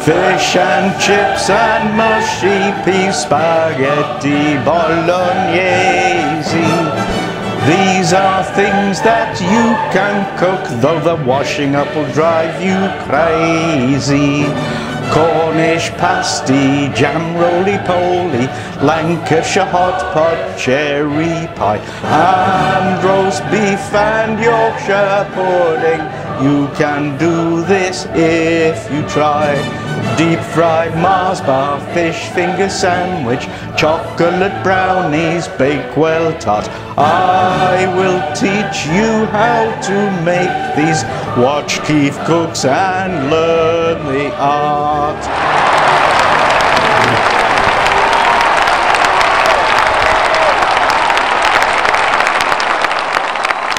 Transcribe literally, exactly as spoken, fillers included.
Fish and chips and mushy peas, spaghetti, Bolognaisy. These are things that you can cook, though the washing up will drive you crazy. Cornish pasty, jam roly-poly, Lancashire HotPot, cherry pie, and roast beef and Yorkshire pudding. You can do this if you try. Deep fried Mars bar, fish finger sandwich, chocolate brownies, Bakewell tart. I will teach you how to make these. Watch Keef Cooks and learn the art.